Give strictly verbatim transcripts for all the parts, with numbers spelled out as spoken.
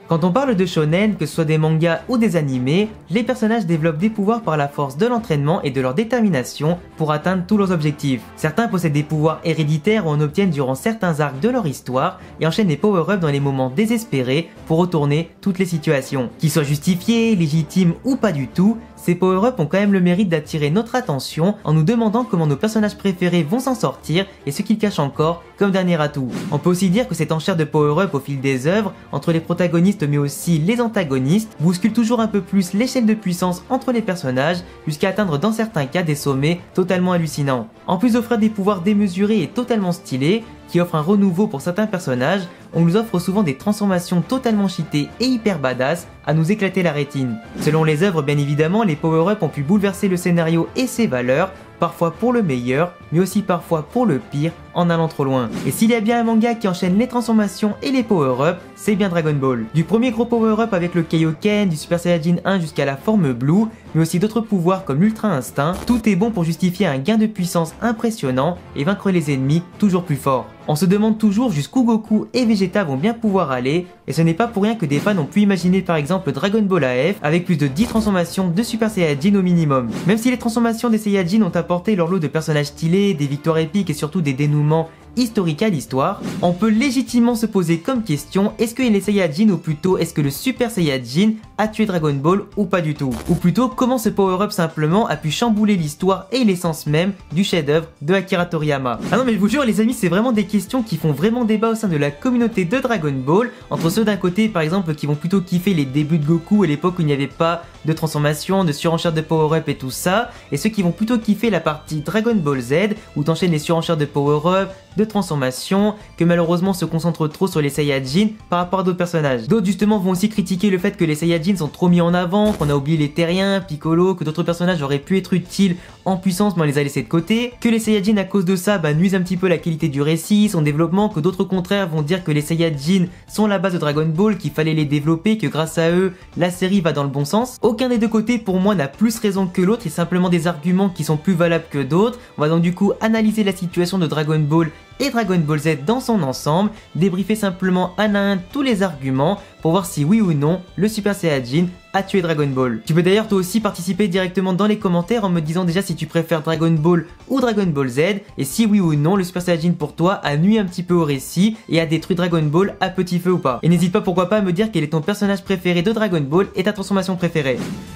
Quand on parle de shonen, que ce soit des mangas ou des animés, les personnages développent des pouvoirs par la force de l'entraînement et de leur détermination pour atteindre tous leurs objectifs. Certains possèdent des pouvoirs héréditaires ou en obtiennent durant certains arcs de leur histoire et enchaînent les power-ups dans les moments désespérés pour retourner toutes les situations. Qu'ils soient justifiés, légitimes ou pas du tout, ces power-ups ont quand même le mérite d'attirer notre attention en nous demandant comment nos personnages préférés vont s'en sortir et ce qu'ils cachent encore comme dernier atout. On peut aussi dire que cette enchère de power-up au fil des œuvres, entre les protagonistes mais aussi les antagonistes, bouscule toujours un peu plus l'échelle de puissance entre les personnages jusqu'à atteindre dans certains cas des sommets totalement hallucinants. En plus d'offrir des pouvoirs démesurés et totalement stylés, qui offrent un renouveau pour certains personnages, on nous offre souvent des transformations totalement cheatées et hyper badass à nous éclater la rétine. Selon les œuvres bien évidemment, les power-ups ont pu bouleverser le scénario et ses valeurs, parfois pour le meilleur, mais aussi parfois pour le pire, en allant trop loin. Et s'il y a bien un manga qui enchaîne les transformations et les power-ups, c'est bien Dragon Ball. Du premier gros power-up avec le Kaioken, du Super Saiyajin un jusqu'à la forme Blue, mais aussi d'autres pouvoirs comme l'Ultra Instinct, tout est bon pour justifier un gain de puissance impressionnant et vaincre les ennemis toujours plus forts. On se demande toujours jusqu'où Goku et Vegeta vont bien pouvoir aller, et ce n'est pas pour rien que des fans ont pu imaginer par exemple Dragon Ball A F avec plus de dix transformations de Super Saiyajin au minimum. Même si les transformations des Saiyajin ont apporté leur lot de personnages stylés, des victoires épiques et surtout des dénouements historique à l'histoire, on peut légitimement se poser comme question, est-ce que les Saiyajin ou plutôt est-ce que le Super Saiyajin a tué Dragon Ball ou pas du tout? Ou plutôt comment ce power-up simplement a pu chambouler l'histoire et l'essence même du chef-d'œuvre de Akira Toriyama. Ah non mais je vous jure les amis, c'est vraiment des questions qui font vraiment débat au sein de la communauté de Dragon Ball, entre ceux d'un côté par exemple qui vont plutôt kiffer les débuts de Goku à l'époque où il n'y avait pas de transformation, de surenchère de power-up et tout ça, et ceux qui vont plutôt kiffer la partie Dragon Ball Z où t'enchaînes les surenchères de power-up, de transformation, que malheureusement se concentre trop sur les Saiyajin par rapport à d'autres personnages. D'autres justement vont aussi critiquer le fait que les Saiyajin sont trop mis en avant, qu'on a oublié les Terriens, Piccolo, que d'autres personnages auraient pu être utiles en puissance mais on les a laissés de côté, que les Saiyajin à cause de ça bah, nuisent un petit peu la qualité du récit, son développement, que d'autres au contraire vont dire que les Saiyajin sont la base de Dragon Ball, qu'il fallait les développer, que grâce à eux la série va dans le bon sens. Aucun des deux côtés pour moi n'a plus raison que l'autre et simplement des arguments qui sont plus valables que d'autres. On va donc du coup analyser la situation de Dragon Ball et Dragon Ball Z dans son ensemble, débriefer simplement un à un tous les arguments pour voir si oui ou non le Super Saiyajin a tué Dragon Ball. Tu peux d'ailleurs toi aussi participer directement dans les commentaires en me disant déjà si tu préfères Dragon Ball ou Dragon Ball Z et si oui ou non le Super Saiyajin pour toi a nui un petit peu au récit et a détruit Dragon Ball à petit feu ou pas. Et n'hésite pas pourquoi pas à me dire quel est ton personnage préféré de Dragon Ball et ta transformation préférée.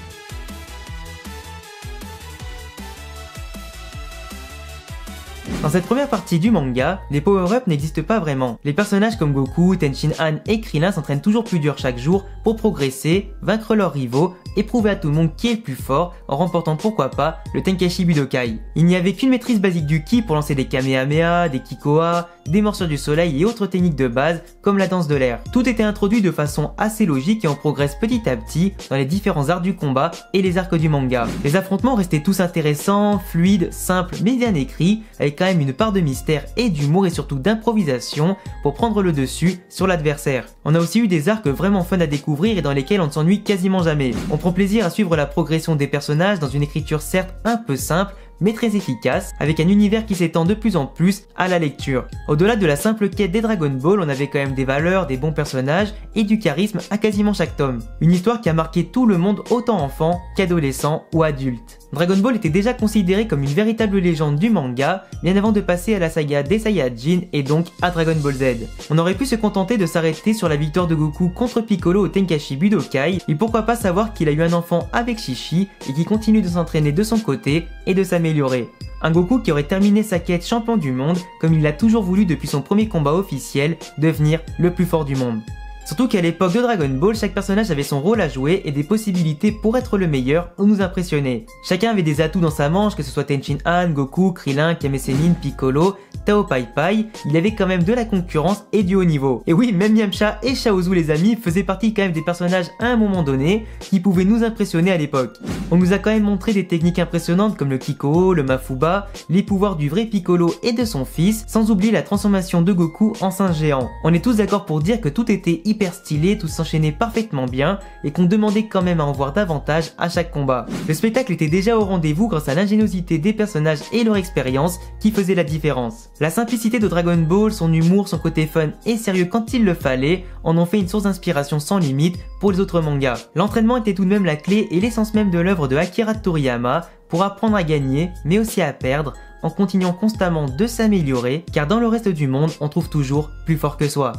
Dans cette première partie du manga, les power-ups n'existent pas vraiment. Les personnages comme Goku, Tenshin Han et Krillin s'entraînent toujours plus dur chaque jour pour progresser, vaincre leurs rivaux et prouver à tout le monde qui est le plus fort en remportant pourquoi pas le Tenkaichi Budokai. Il n'y avait qu'une maîtrise basique du ki pour lancer des Kamehameha, des Kikoa, des morsures du soleil et autres techniques de base comme la danse de l'air. Tout était introduit de façon assez logique et on progresse petit à petit dans les différents arts du combat et les arcs du manga. Les affrontements restaient tous intéressants, fluides, simples mais bien écrits, avec quand même une part de mystère et d'humour et surtout d'improvisation pour prendre le dessus sur l'adversaire. On a aussi eu des arcs vraiment fun à découvrir et dans lesquels on ne s'ennuie quasiment jamais. On prend plaisir à suivre la progression des personnages dans une écriture certes un peu simple mais très efficace, avec un univers qui s'étend de plus en plus à la lecture. Au-delà de la simple quête des Dragon Ball, on avait quand même des valeurs, des bons personnages et du charisme à quasiment chaque tome. Une histoire qui a marqué tout le monde, autant enfants qu'adolescents ou adultes. Dragon Ball était déjà considéré comme une véritable légende du manga, bien avant de passer à la saga des Saiyajin et donc à Dragon Ball Z. On aurait pu se contenter de s'arrêter sur la victoire de Goku contre Piccolo au Tenkaichi Budokai, et pourquoi pas savoir qu'il a eu un enfant avec Shishi et qui continue de s'entraîner de son côté et de s'améliorer. Un Goku qui aurait terminé sa quête champion du monde comme il l'a toujours voulu depuis son premier combat officiel, devenir le plus fort du monde. Surtout qu'à l'époque de Dragon Ball, chaque personnage avait son rôle à jouer et des possibilités pour être le meilleur ou nous impressionner. Chacun avait des atouts dans sa manche, que ce soit Tenshin Han, Goku, Krillin, Kame Sennin, Piccolo, Tao Pai Pai, il avait quand même de la concurrence et du haut niveau. Et oui, même Yamcha et Chaozu les amis faisaient partie quand même des personnages à un moment donné qui pouvaient nous impressionner à l'époque. On nous a quand même montré des techniques impressionnantes comme le Kiko, le Mafuba, les pouvoirs du vrai Piccolo et de son fils, sans oublier la transformation de Goku en singe géant. On est tous d'accord pour dire que tout était hyper hyper stylés, tous s'enchaînaient parfaitement bien et qu'on demandait quand même à en voir davantage à chaque combat. Le spectacle était déjà au rendez-vous grâce à l'ingéniosité des personnages et leur expérience qui faisaient la différence. La simplicité de Dragon Ball, son humour, son côté fun et sérieux quand il le fallait, en ont fait une source d'inspiration sans limite pour les autres mangas. L'entraînement était tout de même la clé et l'essence même de l'œuvre de Akira Toriyama pour apprendre à gagner mais aussi à perdre en continuant constamment de s'améliorer car dans le reste du monde on trouve toujours plus fort que soi.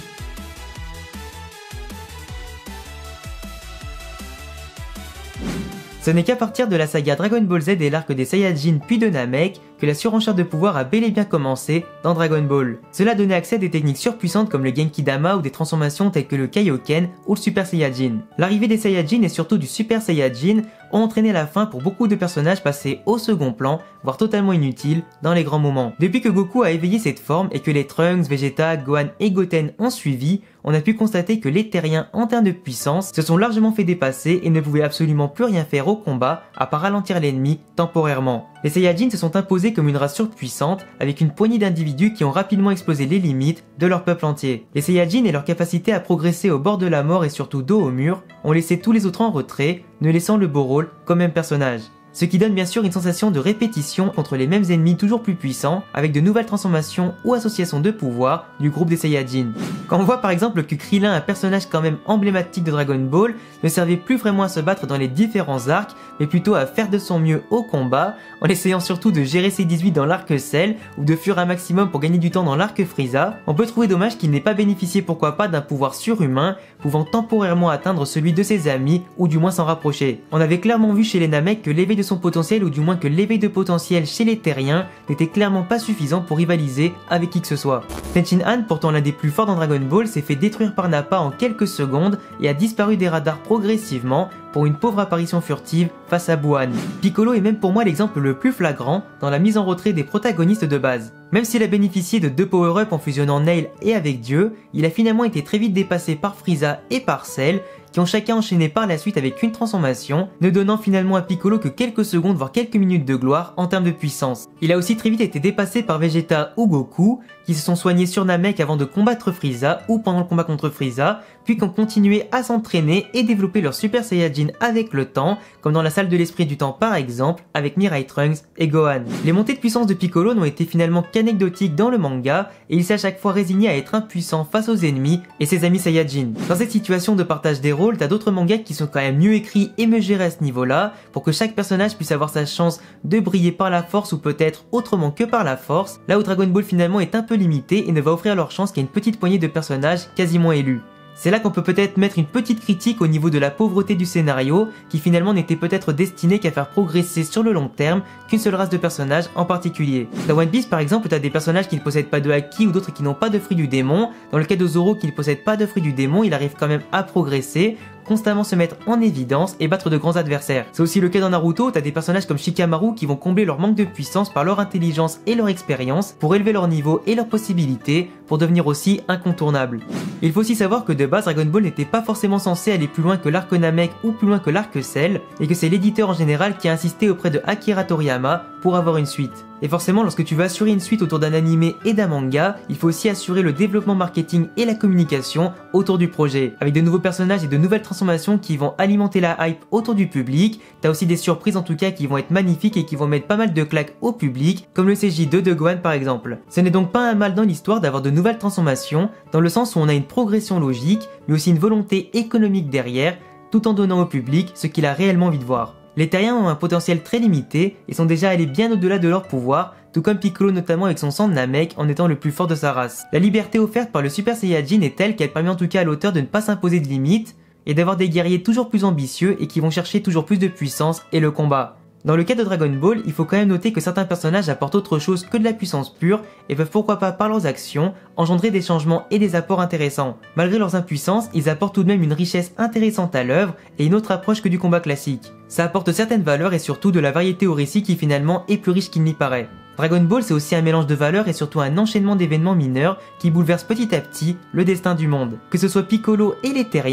Ce n'est qu'à partir de la saga Dragon Ball Z et l'arc des Saiyajin puis de Namek que la surenchère de pouvoir a bel et bien commencé dans Dragon Ball. Cela donnait accès à des techniques surpuissantes comme le Genki Dama ou des transformations telles que le Kaioken ou le Super Saiyajin. L'arrivée des Saiyajin et surtout du Super Saiyajin ont entraîné la fin pour beaucoup de personnages passés au second plan, voire totalement inutiles dans les grands moments. Depuis que Goku a éveillé cette forme et que les Trunks, Vegeta, Gohan et Goten ont suivi, on a pu constater que les terriens en termes de puissance se sont largement fait dépasser et ne pouvaient absolument plus rien faire au combat à part ralentir l'ennemi temporairement. Les Saiyajins se sont imposés comme une race surpuissante avec une poignée d'individus qui ont rapidement explosé les limites de leur peuple entier. Les Saiyajins et leur capacité à progresser au bord de la mort et surtout dos au mur ont laissé tous les autres en retrait, ne laissant le beau rôle comme même personnage. Ce qui donne bien sûr une sensation de répétition contre les mêmes ennemis toujours plus puissants avec de nouvelles transformations ou associations de pouvoir du groupe des Saiyajin. Quand on voit par exemple que Krillin, un personnage quand même emblématique de Dragon Ball, ne servait plus vraiment à se battre dans les différents arcs mais plutôt à faire de son mieux au combat en essayant surtout de gérer ses dix-huit dans l'arc Cell ou de fuir un maximum pour gagner du temps dans l'arc Frieza, on peut trouver dommage qu'il n'ait pas bénéficié pourquoi pas d'un pouvoir surhumain pouvant temporairement atteindre celui de ses amis ou du moins s'en rapprocher. On avait clairement vu chez les Namek que l'éveil de son potentiel ou du moins que l'éveil de potentiel chez les terriens n'était clairement pas suffisant pour rivaliser avec qui que ce soit. Tenshin Han, pourtant l'un des plus forts dans Dragon Ball, s'est fait détruire par Nappa en quelques secondes et a disparu des radars progressivement pour une pauvre apparition furtive face à Buhan. Piccolo est même pour moi l'exemple le plus flagrant dans la mise en retrait des protagonistes de base. Même s'il a bénéficié de deux power-ups en fusionnant Nail et avec Dieu, il a finalement été très vite dépassé par Frieza et par Cell, qui ont chacun enchaîné par la suite avec une transformation, ne donnant finalement à Piccolo que quelques secondes voire quelques minutes de gloire en termes de puissance. Il a aussi très vite été dépassé par Vegeta ou Goku, qui se sont soignés sur Namek avant de combattre Frieza ou pendant le combat contre Frieza, puis qui ont continué à s'entraîner et développer leur Super Saiyajin avec le temps, comme dans la salle de l'esprit du temps par exemple, avec Mirai Trunks et Gohan. Les montées de puissance de Piccolo n'ont été finalement qu'anecdotiques dans le manga, et il s'est à chaque fois résigné à être impuissant face aux ennemis et ses amis Saiyajin. Dans cette situation de partage des rôles, t'as d'autres mangas qui sont quand même mieux écrits et mieux gérés à ce niveau-là, pour que chaque personnage puisse avoir sa chance de briller par la force ou peut-être autrement que par la force, là où Dragon Ball finalement est un peu limité et ne va offrir leur chance qu'à une petite poignée de personnages quasiment élus. C'est là qu'on peut peut-être mettre une petite critique au niveau de la pauvreté du scénario, qui finalement n'était peut-être destiné qu'à faire progresser sur le long terme qu'une seule race de personnages en particulier. Dans One Piece par exemple, t'as des personnages qui ne possèdent pas de haki ou d'autres qui n'ont pas de fruit du démon. Dans le cas de Zoro qui ne possède pas de fruit du démon, il arrive quand même à progresser, constamment se mettre en évidence et battre de grands adversaires. C'est aussi le cas dans Naruto, t'as des personnages comme Shikamaru qui vont combler leur manque de puissance par leur intelligence et leur expérience pour élever leur niveau et leurs possibilités pour devenir aussi incontournables. Il faut aussi savoir que de base Dragon Ball n'était pas forcément censé aller plus loin que l'arc Namek ou plus loin que l'arc Cell, et que c'est l'éditeur en général qui a insisté auprès de Akira Toriyama pour avoir une suite. Et forcément, lorsque tu veux assurer une suite autour d'un animé et d'un manga, il faut aussi assurer le développement marketing et la communication autour du projet, avec de nouveaux personnages et de nouvelles transformations qui vont alimenter la hype autour du public. T'as aussi des surprises en tout cas qui vont être magnifiques et qui vont mettre pas mal de claques au public, comme le C J deux de Gohan par exemple. Ce n'est donc pas un mal dans l'histoire d'avoir de nouvelles transformations, dans le sens où on a une progression logique, mais aussi une volonté économique derrière, tout en donnant au public ce qu'il a réellement envie de voir. Les terriens ont un potentiel très limité et sont déjà allés bien au-delà de leur pouvoir, tout comme Piccolo notamment avec son sang de Namek en étant le plus fort de sa race. La liberté offerte par le Super Saiyajin est telle qu'elle permet en tout cas à l'auteur de ne pas s'imposer de limites et d'avoir des guerriers toujours plus ambitieux et qui vont chercher toujours plus de puissance et le combat. Dans le cas de Dragon Ball, il faut quand même noter que certains personnages apportent autre chose que de la puissance pure et peuvent pourquoi pas par leurs actions engendrer des changements et des apports intéressants. Malgré leurs impuissances, ils apportent tout de même une richesse intéressante à l'œuvre et une autre approche que du combat classique. Ça apporte certaines valeurs et surtout de la variété au récit qui finalement est plus riche qu'il n'y paraît. Dragon Ball c'est aussi un mélange de valeurs et surtout un enchaînement d'événements mineurs qui bouleversent petit à petit le destin du monde. Que ce soit Piccolo et les terriens,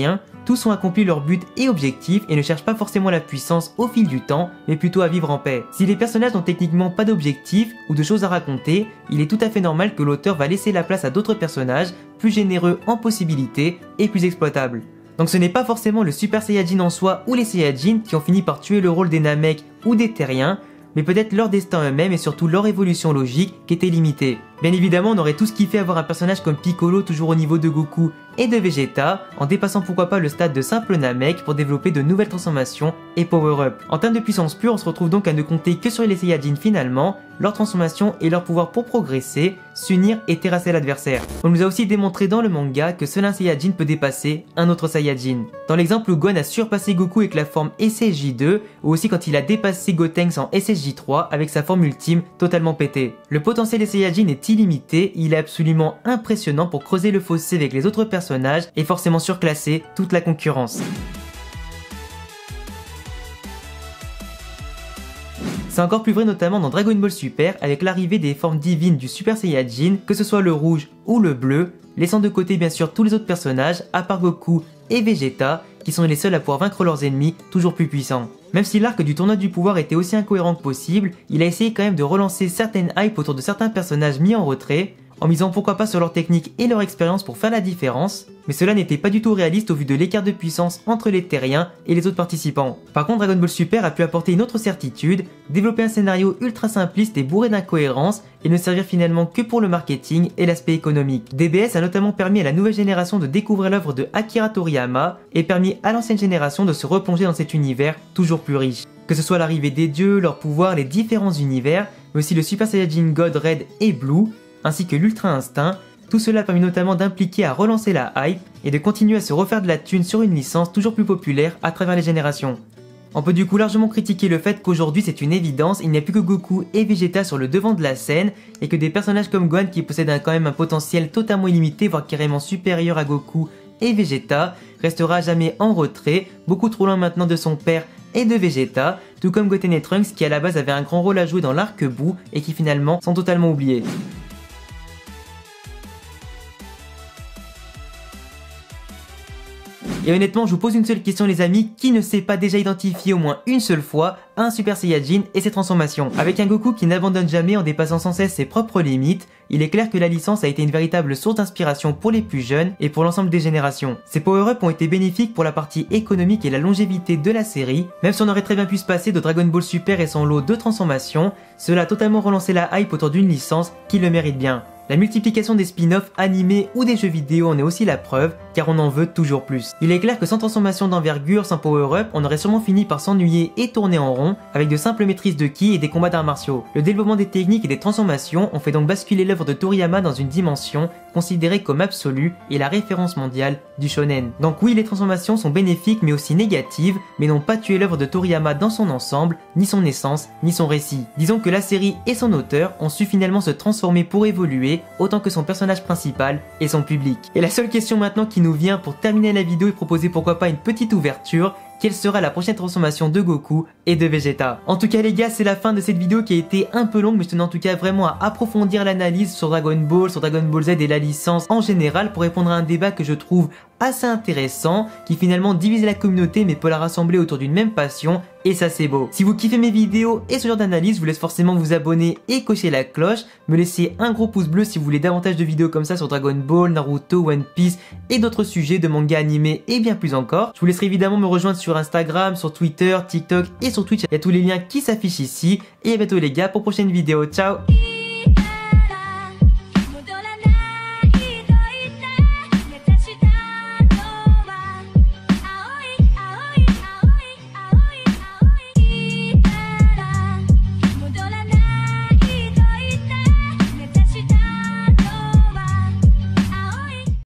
tous ont accompli leur but et objectif et ne cherchent pas forcément la puissance au fil du temps, mais plutôt à vivre en paix. Si les personnages n'ont techniquement pas d'objectif ou de choses à raconter, il est tout à fait normal que l'auteur va laisser la place à d'autres personnages plus généreux en possibilités et plus exploitables. Donc ce n'est pas forcément le Super Saiyajin en soi ou les Saiyajins qui ont fini par tuer le rôle des Namek ou des Terriens, mais peut-être leur destin eux-mêmes et surtout leur évolution logique qui était limitée. Bien évidemment, on aurait tous kiffé avoir un personnage comme Piccolo toujours au niveau de Goku et de Vegeta, en dépassant pourquoi pas le stade de simple Namek pour développer de nouvelles transformations et power-up. En termes de puissance pure, on se retrouve donc à ne compter que sur les Saiyajins finalement, leur transformation et leur pouvoir pour progresser, s'unir et terrasser l'adversaire. On nous a aussi démontré dans le manga que seul un Saiyajin peut dépasser un autre Saiyajin. Dans l'exemple où Gohan a surpassé Goku avec la forme S S J deux, ou aussi quand il a dépassé Gotenks en S S J trois avec sa forme ultime totalement pétée. Le potentiel des Saiyajins est illimité, il est absolument impressionnant pour creuser le fossé avec les autres personnages et forcément surclasser toute la concurrence. C'est encore plus vrai notamment dans Dragon Ball Super avec l'arrivée des formes divines du Super Saiyajin, que ce soit le rouge ou le bleu, laissant de côté bien sûr tous les autres personnages à part Goku et Vegeta, qui sont les seuls à pouvoir vaincre leurs ennemis toujours plus puissants. Même si l'arc du tournoi du pouvoir était aussi incohérent que possible, il a essayé quand même de relancer certaines hypes autour de certains personnages mis en retrait, en misant pourquoi pas sur leur technique et leur expérience pour faire la différence, mais cela n'était pas du tout réaliste au vu de l'écart de puissance entre les Terriens et les autres participants. Par contre, Dragon Ball Super a pu apporter une autre certitude, développer un scénario ultra simpliste et bourré d'incohérences, et ne servir finalement que pour le marketing et l'aspect économique. D B S a notamment permis à la nouvelle génération de découvrir l'œuvre de Akira Toriyama, et permis à l'ancienne génération de se replonger dans cet univers toujours plus riche. Que ce soit l'arrivée des dieux, leurs pouvoirs, les différents univers, mais aussi le Super Saiyajin God Red et Blue, ainsi que l'Ultra Instinct, tout cela a permis notamment d'impliquer à relancer la hype et de continuer à se refaire de la thune sur une licence toujours plus populaire à travers les générations. On peut du coup largement critiquer le fait qu'aujourd'hui c'est une évidence, il n'y a plus que Goku et Vegeta sur le devant de la scène et que des personnages comme Gohan qui possèdent un, quand même un potentiel totalement illimité voire carrément supérieur à Goku et Vegeta restera à jamais en retrait, beaucoup trop loin maintenant de son père et de Vegeta, tout comme Goten et Trunks qui à la base avaient un grand rôle à jouer dans l'arc-bout et qui finalement sont totalement oubliés. Et honnêtement, je vous pose une seule question les amis, qui ne s'est pas déjà identifié au moins une seule fois à un Super Saiyajin et ses transformations? Avec un Goku qui n'abandonne jamais en dépassant sans cesse ses propres limites, il est clair que la licence a été une véritable source d'inspiration pour les plus jeunes et pour l'ensemble des générations. Ces power-ups ont été bénéfiques pour la partie économique et la longévité de la série, même si on aurait très bien pu se passer de Dragon Ball Super et son lot de transformations, cela a totalement relancé la hype autour d'une licence qui le mérite bien. La multiplication des spin-offs animés ou des jeux vidéo en est aussi la preuve, car on en veut toujours plus. Il est clair que sans transformation d'envergure, sans power-up, on aurait sûrement fini par s'ennuyer et tourner en rond, avec de simples maîtrises de ki et des combats d'arts martiaux. Le développement des techniques et des transformations ont fait donc basculer l'œuvre de Toriyama dans une dimension considérée comme absolue et la référence mondiale du shonen. Donc oui, les transformations sont bénéfiques mais aussi négatives, mais n'ont pas tué l'œuvre de Toriyama dans son ensemble, ni son essence, ni son récit. Disons que la série et son auteur ont su finalement se transformer pour évoluer, autant que son personnage principal et son public. Et la seule question maintenant qui nous vient pour terminer la vidéo et proposer pourquoi pas une petite ouverture, quelle sera la prochaine transformation de Goku et de Vegeta? En tout cas les gars, c'est la fin de cette vidéo qui a été un peu longue, mais je tenais en tout cas vraiment à approfondir l'analyse sur Dragon Ball, sur Dragon Ball Z et la licence en général pour répondre à un débat que je trouve assez intéressant, qui finalement divise la communauté mais peut la rassembler autour d'une même passion, et ça c'est beau. Si vous kiffez mes vidéos et ce genre d'analyse, je vous laisse forcément vous abonner et cocher la cloche, me laisser un gros pouce bleu si vous voulez davantage de vidéos comme ça sur Dragon Ball, Naruto, One Piece et d'autres sujets de manga animés et bien plus encore. Je vous laisserai évidemment me rejoindre sur Instagram, sur Twitter, TikTok et sur Twitch, il y a tous les liens qui s'affichent ici, et à bientôt les gars pour prochaine vidéo, ciao.